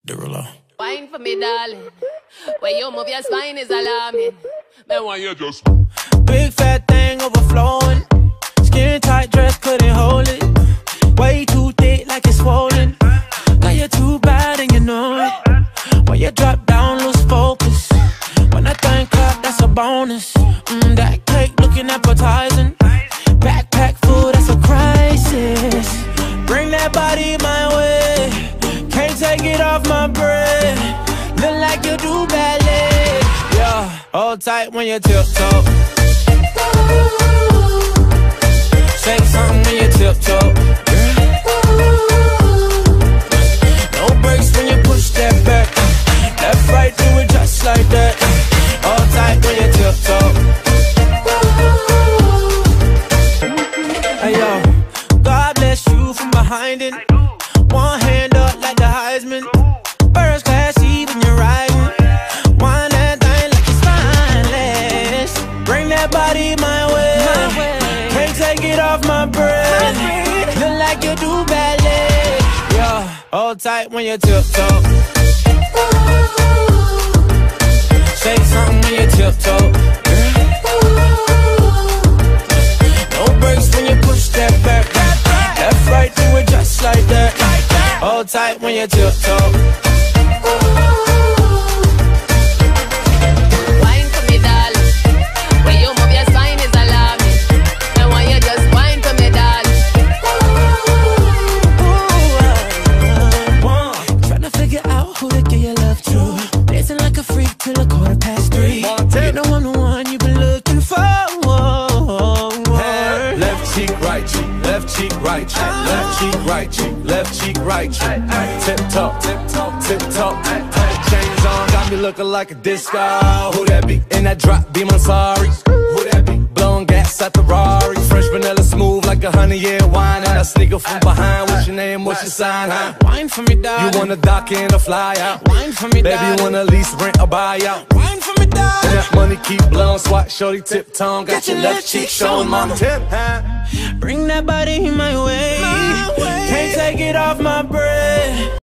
Derulo. Wine for me, darling. When you move your spine is alarming. Then why you just Big fat thing overflowing. Skin tight dress couldn't hold it. Way too thick like it's swollen. Now you're too bad and you know it. When you drop down, lose focus. When I think clap, that's a bonus. That cake looking appetizing. Backpack full, that's a crisis. Bring that body my way. Can't take it off my breath. Look like you do ballet. Yeah, hold tight when you tiptoe. Say something when you tiptoe. No brakes when you push that back. Left, right, do it just like that. Hold tight when you tiptoe. Hey yo, God bless you from behind it. One hand up like the Heisman. First class even you're riding. Wine that thing like it's spineless. Bring that body my way. Can't take it off my breath. Look like you do ballet. Yeah, hold tight when you tiptoe. Say something when you tiptoe. No brakes when you push that back. Left, right, do it just like that. Hold tight when you tiptoe. Wine for me, darling. When you move your spine is alarming. And why you just wine for me, darling. Tryna figure out who to give your love to. Dancing like a freak till 3:15. You know I'm the one you've been looking for. Left cheek, right cheek, left cheek, right cheek, left cheek, right cheek, left cheek, right cheek. Tip top, tip top, tip top. Chains on, got me looking like a disco. Who that be? In that drop, be my sorry. Who that be? Blowing gas at the Rari. Fresh vanilla smooth like 100-year wine. And I sneak up from behind. What's your name? What's your sign? Huh? Wine for me, darling. You wanna dock in or fly out? Wine for me, darling. Baby, you wanna lease, rent, or buy out? Wine for me, darling. And that money keep blowing, swat, shorty, tip tongue. Got your left cheek showing, mama. Tip, huh? Bring that body my way. Can't take it off my breath.